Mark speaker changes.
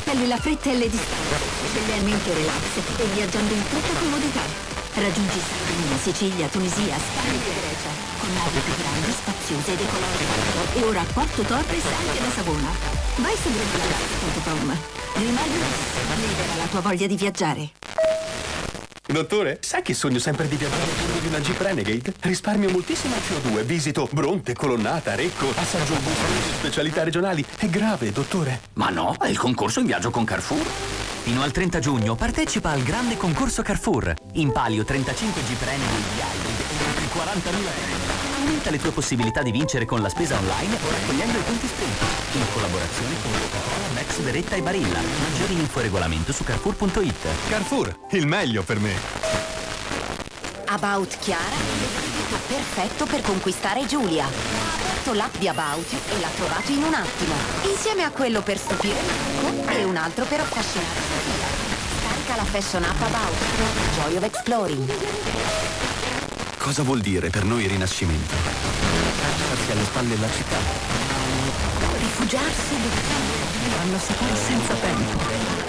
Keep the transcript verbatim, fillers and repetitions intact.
Speaker 1: Scegli la fretta e le distanze, scegliendo relax e viaggiando in tutta comodità. Raggiungi Sardegna, Sicilia, Tunisia, Spagna e Grecia, con navi più grandi, spaziose ed ecologiche. E ora Porto Torres anche da Savona. Vai su Brandilaz punto com. Rimani libera la tua voglia di viaggiare.
Speaker 2: Dottore, sai che sogno sempre di viaggiare a bordo di una Jeep Renegade? Risparmio moltissimo C O due, visito Bronte, Colonnata, Recco, assaggio buffet, specialità regionali. È grave, dottore.
Speaker 3: Ma no, è il concorso in viaggio con Carrefour. Fino al trenta giugno partecipa al grande concorso Carrefour. In palio trentacinque Jeep Renegade Hybrid e altri quarantamila euro. Aumenta le tue possibilità di vincere con la spesa online o raccogliendo i punti sprint. In collaborazione con Coca-Cola, Max, Beretta e Barilla. Maggiori info e regolamento su carrefour punto it.
Speaker 2: Carrefour, il meglio per me.
Speaker 4: About Chiara è il prodotto perfetto per conquistare Giulia. Ha aperto l'app di About e l'ha trovato in un attimo. Insieme a quello per stupire Marco e un altro per affascinare Sofia. Scarica la fashion app About. Joy of Exploring.
Speaker 2: Cosa vuol dire per noi rinascimento? Lasciarsi alle spalle la città.
Speaker 4: Rifugiarsi dove
Speaker 1: Fanno sapore senza tempo.